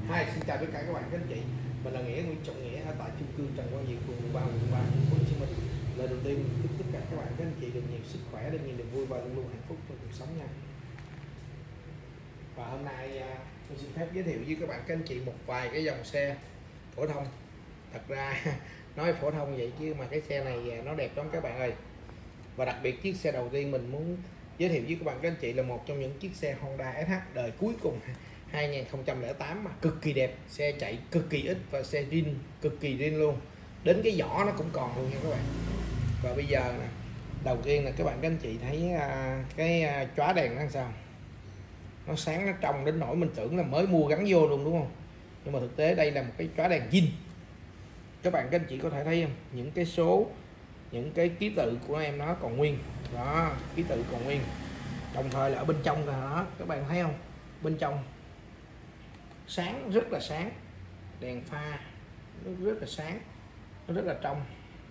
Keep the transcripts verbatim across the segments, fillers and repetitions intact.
Hi, xin chào tất cả các bạn các anh chị. Mình là Nghĩa, Nguyễn Trọng Nghĩa ở tại chung cư Trần Quang Diệu, phường mười ba, quận ba, thành phố Hồ Chí Minh. Lời đầu tiên mình chúc tất cả các bạn các anh chị được nhiều sức khỏe, được nhiều niềm vui và luôn luôn hạnh phúc trong cuộc sống nha. Và hôm nay tôi xin phép giới thiệu với các bạn các anh chị một vài cái dòng xe phổ thông. Thật ra nói phổ thông vậy chứ mà cái xe này nó đẹp lắm các bạn ơi. Và đặc biệt chiếc xe đầu tiên mình muốn giới thiệu với các bạn các anh chị là một trong những chiếc xe Honda ét hát đời cuối cùng hai nghìn không trăm lẻ tám mà cực kỳ đẹp, xe chạy cực kỳ ít và xe zin cực kỳ zin luôn, đến cái vỏ nó cũng còn luôn nha các bạn. Và bây giờ nè, đầu tiên là các bạn các anh chị thấy à, cái à, chóa đèn nó làm sao, nó sáng nó trong đến nỗi mình tưởng là mới mua gắn vô luôn đúng không, nhưng mà thực tế đây là một cái chóa đèn zin. Các bạn các anh chị có thể thấy không, những cái số, những cái ký tự của em nó còn nguyên đó, ký tự còn nguyên, đồng thời là ở bên trong là đó, các bạn thấy không, bên trong sáng rất là sáng, đèn pha nó rất là sáng, nó rất là trong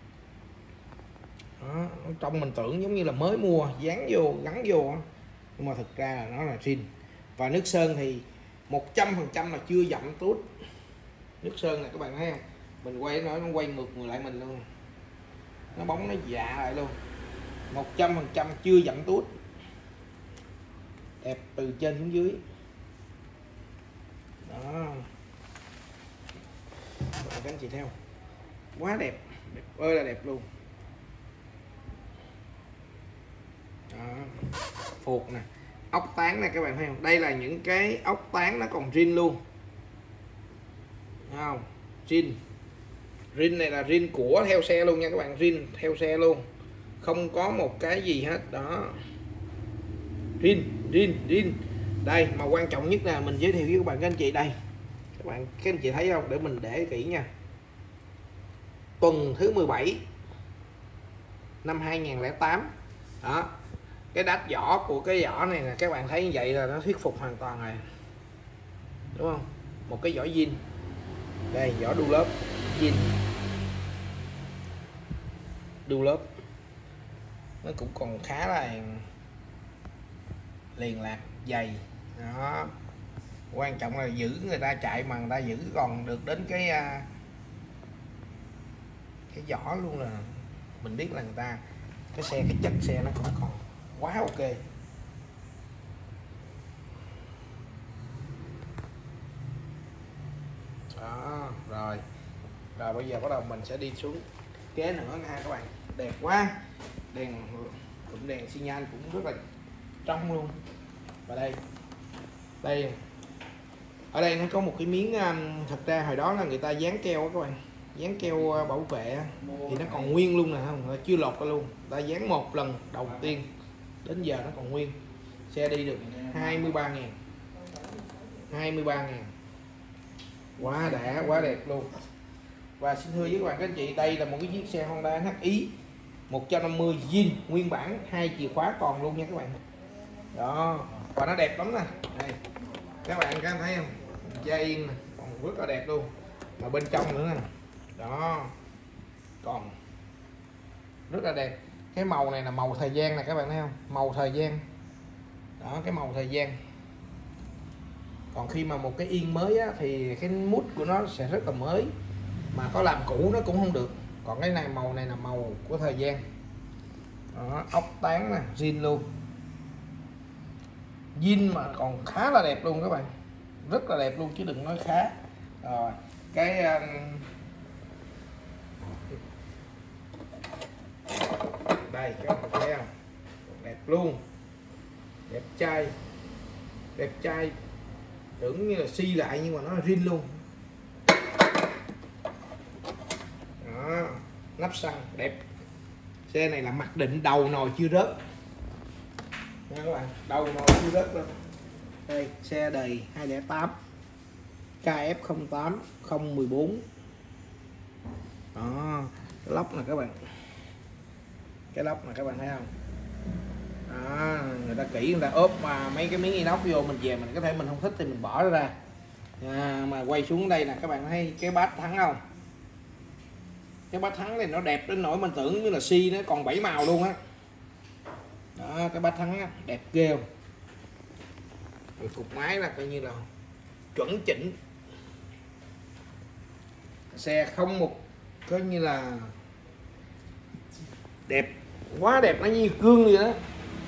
đó, trong mình tưởng giống như là mới mua dán vô gắn vô, nhưng mà thực ra là nó là zin. Và nước sơn thì một trăm phần trăm là chưa dặm tút. Nước sơn này các bạn thấy không, mình quay nó nó quay ngược người lại mình luôn, nó bóng nó dạ lại luôn, một trăm phần trăm chưa dặm tút, đẹp từ trên xuống dưới đó. Các anh chị theo quá đẹp, đẹp ơi là đẹp luôn đó. Phuộc nè, ốc tán nè các bạn thấy không, đây là những cái ốc tán nó còn zin luôn, thấy không, zin zin này là zin của theo xe luôn nha các bạn, zin theo xe luôn, không có một cái gì hết đó, zin zin zin. Đây mà quan trọng nhất là mình giới thiệu với các bạn các anh chị đây, các bạn các anh chị thấy không, để mình để kỹ nha, tuần thứ mười bảy năm hai nghìn không trăm lẻ tám đó, cái đát vỏ của cái vỏ này là các bạn thấy như vậy là nó thuyết phục hoàn toàn rồi đúng không, một cái vỏ zin, đây vỏ đu lớp zin đu lớp, nó cũng còn khá là liền lạc dày đó. Quan trọng là giữ người ta chạy mà người ta giữ còn được đến cái cái vỏ luôn, là mình biết là người ta cái xe, cái chất xe nó cũng còn quá ok đó. Rồi rồi bây giờ bắt đầu mình sẽ đi xuống kế nữa nha các bạn, đẹp quá, đèn cũng đèn xi nhan cũng rất là trong luôn. Và đây đây ở đây nó có một cái miếng, thật ra hồi đó là người ta dán keo đó các bạn, dán keo bảo vệ thì nó còn nguyên luôn nè, không chưa lột ra luôn, ta dán một lần đầu tiên đến giờ nó còn nguyên. Xe đi được hai mươi ba ngàn, hai mươi ba ngàn, quá đã, quá đẹp luôn. Và xin thưa với các bạn các anh chị, đây là một cái chiếc xe Honda ét hát Ý một trăm năm mươi zin nguyên bản, hai chìa khóa còn luôn nha các bạn đó. Và nó đẹp lắm nè, đây các bạn các anh thấy không, dây nè, còn rất là đẹp luôn, mà bên trong nữa nè đó, còn rất là đẹp. Cái màu này là màu thời gian nè các bạn thấy không, màu thời gian đó, cái màu thời gian. Còn khi mà một cái yên mới á, thì cái mút của nó sẽ rất là mới, mà có làm cũ nó cũng không được. Còn cái này màu này là màu của thời gian đó, ốc tán nè, zin luôn, zin mà còn khá là đẹp luôn các bạn, rất là đẹp luôn chứ đừng nói khá. Rồi cái um, đây các bạn thấy không, đẹp luôn, đẹp trai, đẹp trai, tưởng như là xi lại nhưng mà nó là zin luôn đó. Nắp xăng đẹp, xe này là mặc định đầu nồi chưa rớt nha các bạn, đầu nồi chưa rớt luôn. Đây xe đời hai không không tám K F không tám không một bốn đó, cái lốc nè các bạn, cái lốc này các bạn thấy không đó, người ta kỹ, người ta ốp mà mấy cái miếng inox vô, mình về mình có thể mình không thích thì mình bỏ nó ra à, mà quay xuống đây nè các bạn thấy cái bát thắng không, cái bát thắng này nó đẹp đến nỗi mình tưởng như là xi nó còn bảy màu luôn á đó, cái bát thắng á, đẹp ghê không. Rồi cục máy là coi như là chuẩn chỉnh xe không một coi như là đẹp, quá đẹp, nó như gương vậy đó.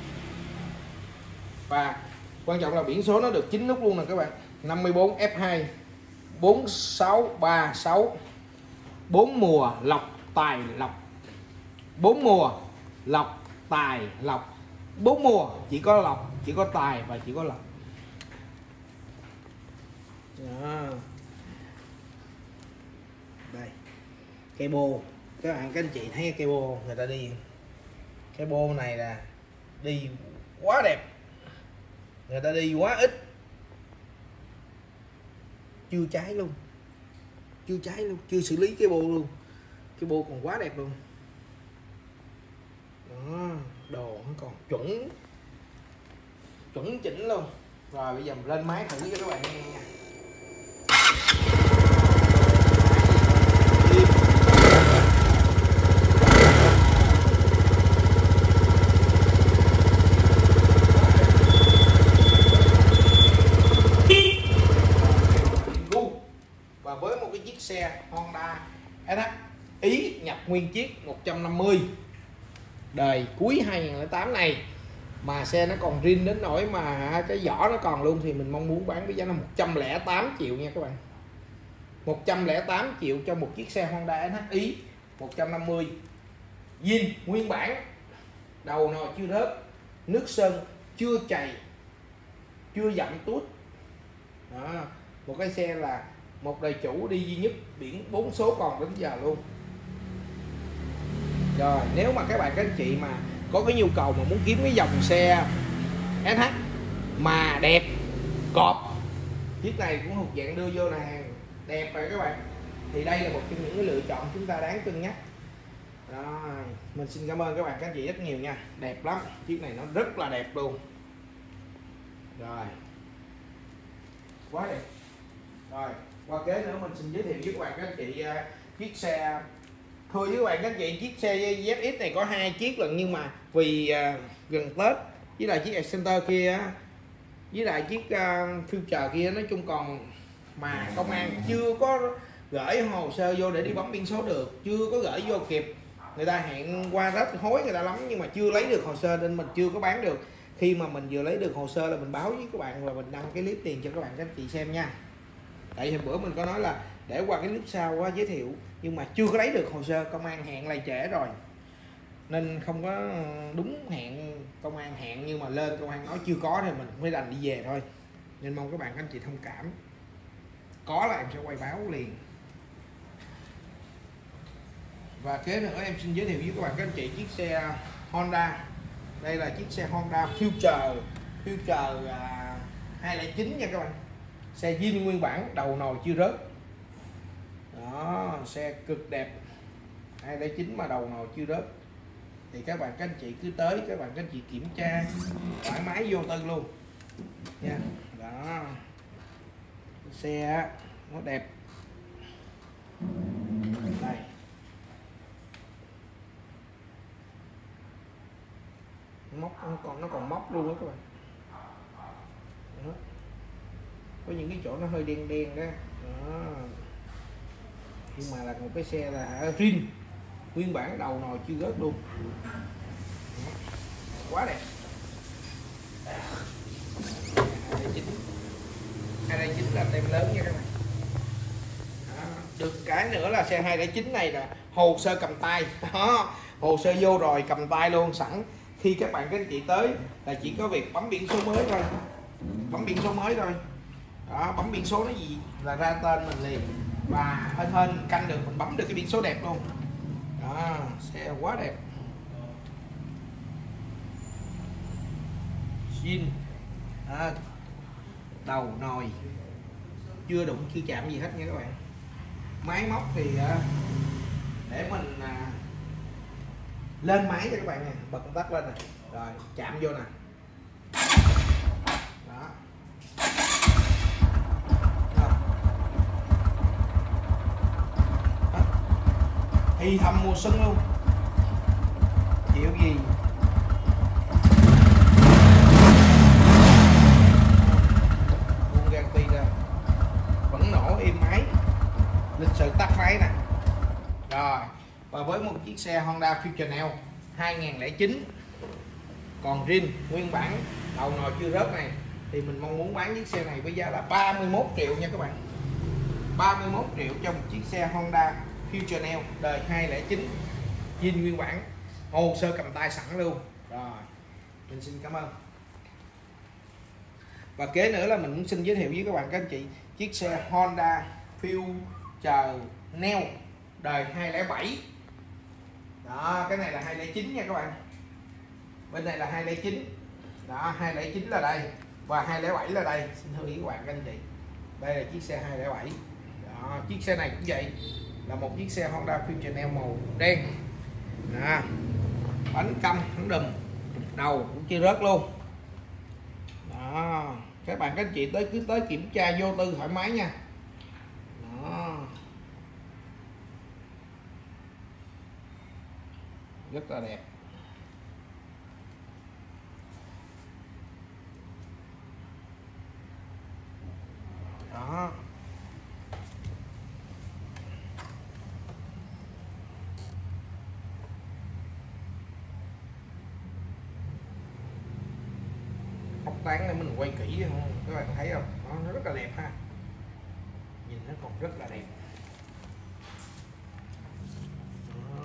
Và quan trọng là biển số nó được chín nút luôn nè các bạn, năm mươi bốn F hai bốn sáu ba sáu, bốn mùa lộc tài lộc, bốn mùa lộc tài lộc, bốn mùa chỉ có lộc, chỉ có tài và chỉ có lộc. Đó. Đây cây bô, các bạn các anh chị thấy cây bô người ta đi, cái bô này là đi quá đẹp, người ta đi quá ít, chưa cháy luôn, chưa cháy luôn, chưa xử lý cái bô luôn, cái bô còn quá đẹp luôn. Đó, đồ nó còn chuẩn chuẩn chỉnh luôn. Rồi bây giờ mình lên máy thử cho các bạn nghe nha. Và với một cái chiếc xe Honda ét hát Ý nhập nguyên chiếc một trăm năm mươi đời cuối hai nghìn không trăm lẻ tám này mà xe nó còn zin đến nỗi mà cái vỏ nó còn luôn, thì mình mong muốn bán với giá là một trăm lẻ tám triệu nha các bạn. Một trăm lẻ tám triệu cho một chiếc xe Honda ét hát Ý một trăm năm mươi zin nguyên bản, đầu nồi chưa rớt, nước sơn chưa chày, chưa dặm tuốt. Đó, một cái xe là một đời chủ đi duy nhất, biển bốn số còn đến giờ luôn. Rồi nếu mà các bạn các anh chị mà có cái nhu cầu mà muốn kiếm cái dòng xe ét hát mà đẹp cọp, chiếc này cũng thuộc dạng đưa vô là hàng đẹp rồi các bạn, thì đây là một trong những cái lựa chọn chúng ta đáng cân nhắc. Đó, mình xin cảm ơn các bạn các anh chị rất nhiều nha, đẹp lắm, chiếc này nó rất là đẹp luôn. Rồi quá đẹp. Rồi qua kế nữa mình xin giới thiệu với các bạn các anh chị uh, chiếc xe, thưa với các bạn các anh chị, chiếc xe Z X này có hai chiếc lần, nhưng mà vì uh, gần Tết với lại chiếc Accenter kia với lại chiếc uh, Future kia nói chung còn mà công an chưa có gửi hồ sơ vô để đi bấm biển số được, chưa có gửi vô kịp, người ta hẹn qua rất hối người ta lắm nhưng mà chưa lấy được hồ sơ nên mình chưa có bán được. Khi mà mình vừa lấy được hồ sơ là mình báo với các bạn và mình đăng cái clip tiền cho các bạn các anh chị xem nha. Tại hôm bữa mình có nói là để qua cái clip sau á, giới thiệu, nhưng mà chưa có lấy được hồ sơ, công an hẹn lại trễ rồi nên không có đúng hẹn công an hẹn, nhưng mà lên công an nói chưa có thì mình mới đành đi về thôi, nên mong các bạn các anh chị thông cảm, có là em sẽ quay báo liền. Và kế nữa em xin giới thiệu với các bạn các anh chị chiếc xe Honda, đây là chiếc xe Honda Future Future à, hai không chín nha các bạn, xe zin nguyên bản, đầu nồi chưa rớt. Đó, xe cực đẹp hai không chín mà đầu nồi chưa rớt, thì các bạn các anh chị cứ tới, các bạn các anh chị kiểm tra thoải mái vô tư luôn nha. Đó, xe nó đẹp đây, móc nó còn nó còn móc luôn đó các bạn. Đó, có những cái chỗ nó hơi đen đen đó. Đó, nhưng mà là một cái xe là zin nguyên bản, đầu nồi chưa rớt luôn. Đó, quá đẹp. hai không chín là tem lớn nha các bạn. Đó, được cái nữa là xe hai không chín này là hồ sơ cầm tay. Đó, hồ sơ vô rồi cầm tay luôn, sẵn khi các bạn các anh chị tới là chỉ có việc bấm biển số mới thôi, bấm biển số mới thôi. Đó, bấm biển số nó gì là ra tên mình liền, và hên hên canh được mình bấm được cái biển số đẹp luôn. Đó, xe quá đẹp, zin. Đó, đầu nồi chưa đụng chưa chạm gì hết nha các bạn. Máy móc thì để mình lên máy cho các bạn nè, bật công tắc lên nè, rồi chạm vô nè. Đó, thì thầm mùa xuân luôn, chịu gì. Buông ga ti ra vẫn nổ êm máy, lịch sự tắt máy nè. Rồi, và với một chiếc xe Honda Fusion L hai nghìn không trăm lẻ chín còn zin nguyên bản, đầu nồi chưa rớt này, thì mình mong muốn bán chiếc xe này với giá là ba mươi mốt triệu nha các bạn. ba mươi mốt triệu cho một chiếc xe Honda Fusion L đời hai nghìn không trăm lẻ chín zin nguyên bản, hồ sơ cầm tay sẵn luôn. Rồi, mình xin cảm ơn. Và kế nữa là mình cũng xin giới thiệu với các bạn các anh chị chiếc xe Honda Fusion L đời hai nghìn không trăm lẻ bảy. Đó, cái này là hai nghìn không trăm lẻ chín nha các bạn. Bên này là hai nghìn không trăm lẻ chín. Đó, hai nghìn không trăm lẻ chín là đây và hai nghìn không trăm lẻ bảy là đây. Xin lưu ý các bạn các anh chị. Đây là chiếc xe hai nghìn không trăm lẻ bảy. Đó, chiếc xe này cũng vậy, là một chiếc xe Honda Fusion L màu đen. Đó, bánh căm thắng đùm, đầu cũng chưa rớt luôn. Đó, các bạn các anh chị tới cứ tới kiểm tra vô tư thoải mái nha. Đó, rất là đẹp. Đó, ốc tán để mình quay kỹ không các bạn thấy không, đó, nó rất là đẹp ha, nhìn nó còn rất là đẹp. Đó,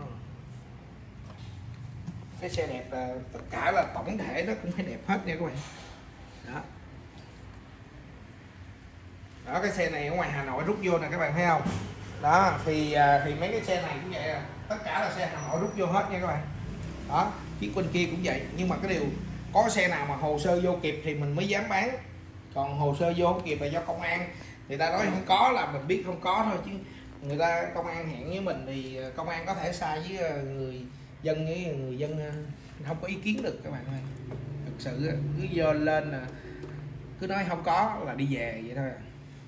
cái xe đẹp là tất cả là tổng thể nó cũng phải đẹp hết nha các bạn. Đó, đó, cái xe này ở ngoài Hà Nội rút vô nè các bạn thấy không. Đó thì thì mấy cái xe này cũng vậy, tất cả là xe Hà Nội rút vô hết nha các bạn. Đó, chiếc bên kia cũng vậy, nhưng mà cái điều có xe nào mà hồ sơ vô kịp thì mình mới dám bán, còn hồ sơ vô không kịp là do công an người ta nói không có là mình biết không có thôi, chứ người ta công an hẹn với mình thì công an có thể sai với người dân, với người dân không có ý kiến được các bạn ơi. Thực sự cứ vô lên là cứ nói không có là đi về vậy thôi.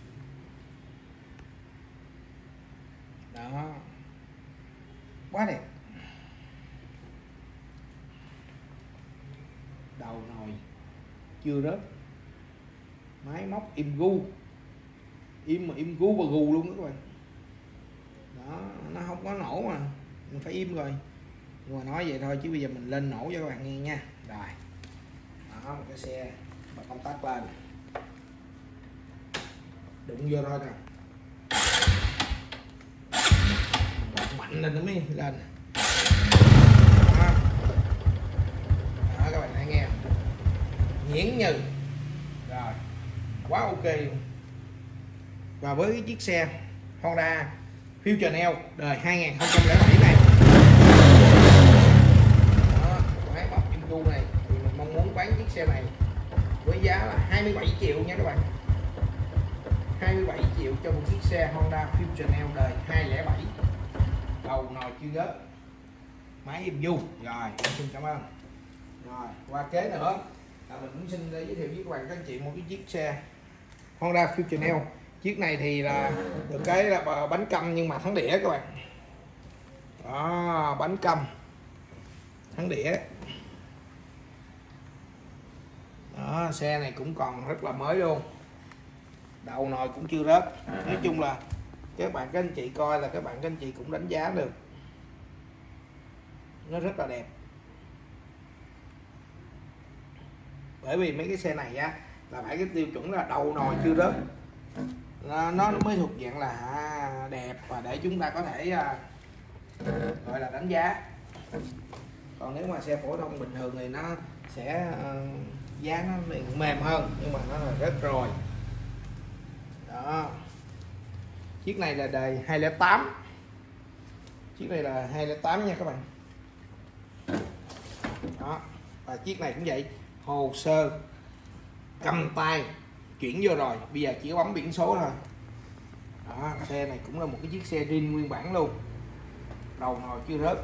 Đó, quá đẹp. Đầu nồi chưa rớt, máy móc im gu, im mà im gu và gù luôn đó các bạn. Đó, nó không có nổ mà mình phải im rồi, nhưng mà nói vậy thôi chứ bây giờ mình lên nổ cho các bạn nghe nha. Rồi, đó, một cái xe bật công tắc lên, đụng vô thôi nè, mạnh lên nó mới lên. Đó, đó các bạn hãy nghe nhuyễn nhừ rồi, quá ok luôn. Và với cái chiếc xe Honda Fusion L đời hai nghìn không trăm lẻ bảy này, đó, máy bọc kim cu này, thì mình mong muốn bán chiếc xe này với giá là hai mươi bảy triệu nha các bạn. Hai mươi bảy triệu cho một chiếc xe Honda Fusion L đời hai nghìn không trăm lẻ bảy, đầu nồi chưa rớt, máy im du. Rồi, em xin cảm ơn. Rồi, qua kế nữa là mình cũng xin giới thiệu với các bạn các anh chị một cái chiếc xe Honda Fusion L. Chiếc này thì là được cái là bánh căm nhưng mà thắng đĩa các bạn. Đó, bánh căm thắng đĩa. Đó, xe này cũng còn rất là mới luôn, đầu nồi cũng chưa rớt. Nói chung là các bạn các anh chị coi là các bạn các anh chị cũng đánh giá được, nó rất là đẹp. Bởi vì mấy cái xe này á là phải cái tiêu chuẩn là đầu nồi chưa rớt, nó, nó mới thuộc dạng là đẹp và để chúng ta có thể uh, gọi là đánh giá. Còn nếu mà xe phổ thông bình thường thì nó sẽ uh, giá nó mềm hơn, nhưng mà nó là rớt rồi. Đó, chiếc này là đời hai nghìn không trăm lẻ tám, chiếc này là hai nghìn không trăm lẻ tám nha các bạn. Đó, và chiếc này cũng vậy, hồ sơ cầm tay chuyển vô rồi, bây giờ chỉ có bấm biển số thôi. Đó, xe này cũng là một cái chiếc xe zin nguyên bản luôn, đầu nồi chưa rớt,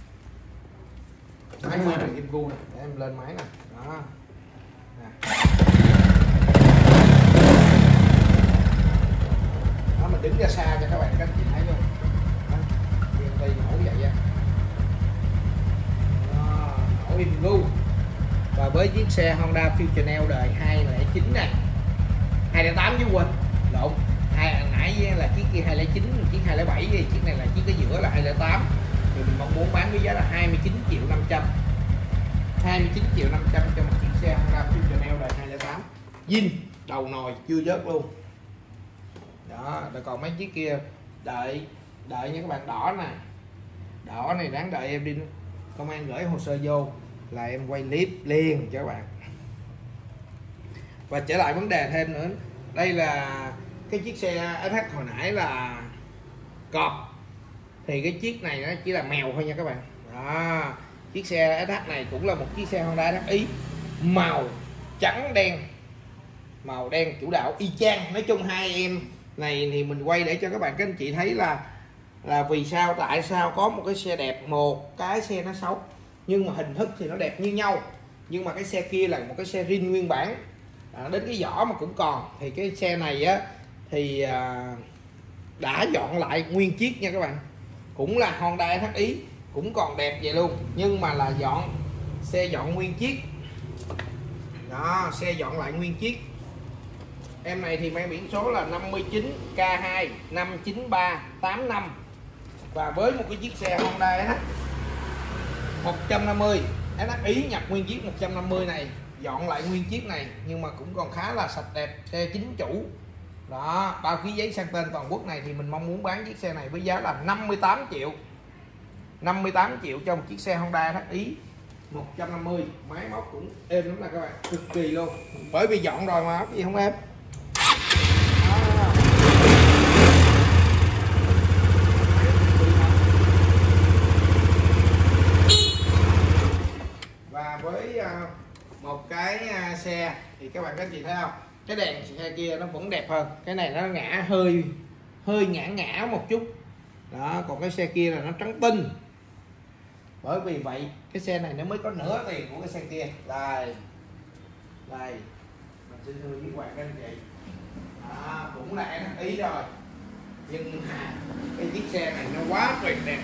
máy nguyên là im gu này, để em lên máy nè. Đó, nè. Đó, mình đứng ra xa cho các bạn các anh chị thấy luôn. Đây nổ vậy nha, nổ im gu. Và với chiếc xe Honda Fusion L đời hai nghìn không trăm lẻ chín này, hai nghìn không trăm lẻ tám chứ quên lộn, hai nãy là chiếc kia hai nghìn không trăm lẻ chín, chiếc hai nghìn không trăm lẻ bảy, chiếc này là chiếc cái giữa là hai nghìn không trăm lẻ tám. zin, đầu nồi chưa vớt luôn đó. Rồi còn mấy chiếc kia đợi đợi nha các bạn. Đỏ nè, đỏ này đáng đợi em đi công an gửi hồ sơ vô là em quay clip liền cho các bạn. Và trở lại vấn đề thêm nữa, đây là cái chiếc xe ét hát hồi nãy là cọp, thì cái chiếc này nó chỉ là mèo thôi nha các bạn đó. Chiếc xe ét hát này cũng là một chiếc xe Honda ét hát Ý, màu trắng đen, màu đen chủ đạo y chang. Nói chung hai em này thì mình quay để cho các bạn các anh chị thấy là là vì sao, tại sao có một cái xe đẹp, một cái xe nó xấu, nhưng mà hình thức thì nó đẹp như nhau. Nhưng mà cái xe kia là một cái xe zin nguyên bản, à, đến cái vỏ mà cũng còn. Thì cái xe này á thì à, đã dọn lại nguyên chiếc nha các bạn, cũng là Honda ét hát Ý, cũng còn đẹp vậy luôn, nhưng mà là dọn, xe dọn nguyên chiếc đó, xe dọn lại nguyên chiếc. Em này thì mang biển số là năm chín K hai năm chín ba tám năm, và với một cái chiếc xe Honda ét hát một trăm năm mươi ét hát Ý nhập nguyên chiếc một trăm năm mươi này, dọn lại nguyên chiếc này, nhưng mà cũng còn khá là sạch đẹp, xe chính chủ đó. Bao ký giấy sang tên toàn quốc này thì mình mong muốn bán chiếc xe này với giá là năm mươi tám triệu, năm mươi tám triệu cho một chiếc xe Honda ét hát Ý một trăm năm mươi. Máy móc cũng êm lắm nè các bạn, cực kỳ luôn, bởi vì dọn rồi mà gì không êm. Và với một cái xe thì các bạn các chị thấy không, cái đèn xe kia nó vẫn đẹp hơn, cái này nó ngã hơi hơi ngã ngã một chút đó, còn cái xe kia là nó trắng tinh. Bởi vì vậy cái xe này nó mới có nửa tiền của cái xe kia. Đây đây mình xin thưa với các bạn các anh chị, à, cũng là ét hát Ý rồi, nhưng mà cái chiếc xe này nó quá tuyệt đẹp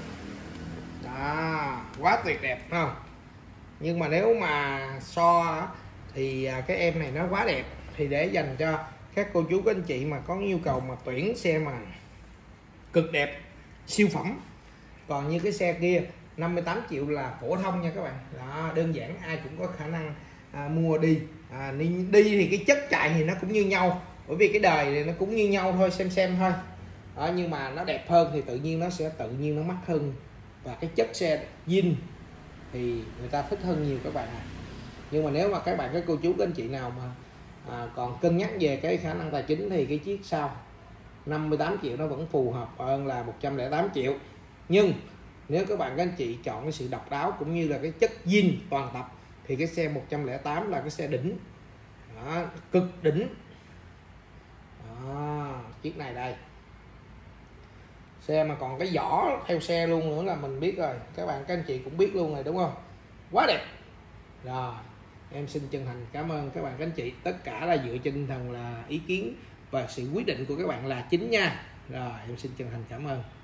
đó, quá tuyệt đẹp không. Nhưng mà nếu mà so thì cái em này nó quá đẹp, thì để dành cho các cô chú các anh chị mà có nhu cầu mà tuyển xe mà cực đẹp, siêu phẩm. Còn như cái xe kia năm mươi tám triệu là phổ thông nha các bạn đó, đơn giản ai cũng có khả năng à, mua đi. à, đi thì cái chất chạy thì nó cũng như nhau, bởi vì cái đời thì nó cũng như nhau thôi, xem xem thôi đó, nhưng mà nó đẹp hơn thì tự nhiên nó sẽ tự nhiên nó mắc hơn, và cái chất xe zin thì người ta thích hơn nhiều các bạn ạ. Nhưng mà nếu mà các bạn các cô chú các anh chị nào mà à, còn cân nhắc về cái khả năng tài chính thì cái chiếc sau năm mươi tám triệu nó vẫn phù hợp hơn là một trăm lẻ tám triệu. Nhưng nếu các bạn các anh chị chọn cái sự độc đáo cũng như là cái chất zin toàn tập thì cái xe một trăm lẻ tám là cái xe đỉnh đó, cực đỉnh đó. Chiếc này đây, xe mà còn cái vỏ theo xe luôn nữa là mình biết rồi, các bạn các anh chị cũng biết luôn rồi đúng không, quá đẹp rồi. Em xin chân thành cảm ơn các bạn các anh chị, tất cả là dựa trên tinh thần là ý kiến và sự quyết định của các bạn là chính nha. Rồi em xin chân thành cảm ơn.